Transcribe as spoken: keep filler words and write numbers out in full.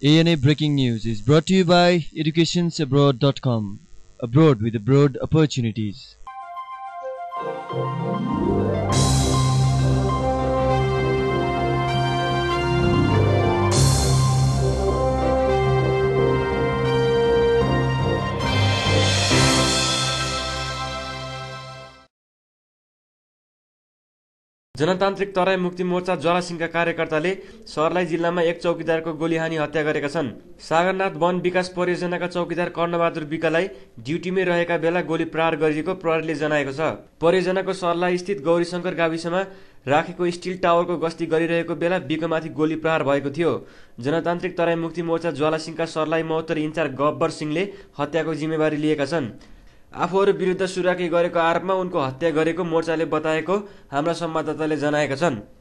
A N A Breaking News is brought to you by educations abroad dot com. Abroad with abroad opportunities. जनतान्त्रिक तराई मुक्ति मोर्चा ज्वालासिंहका कार्यकर्ताले सर्लाही जिल्लामा एक चौकीदारको गोलीहानी हत्या गरेका छन्। सागरनाथ वन विकास परियोजनाका चौकीदार कर्णबहादुर विकलाई ड्युटीमै रहेका बेला गोली प्रहार गरिएको प्रहरीले जनाएको छ। परियोजनाको सर्लाही स्थित गौरीशंकर गाविसमा राखेको स्टिल टावरको गस्ती गरिरहेको बेला विकमाथि गोली प्रहार भएको थियो। जनतान्त्रिक तराई मुक्ति मोर्चा ज्वालासिंहका सर्लाही महोत्तर इन्चार्ज गब्बर सिंहले हत्याको जिम्मेवारी लिएका छन्। आफूहरू विरुद्ध सुराकी गरेको आरोपमा उनको हत्या गरेको मोर्चाले बताएको हाम्रा संवाददाताले जनाएका छन्।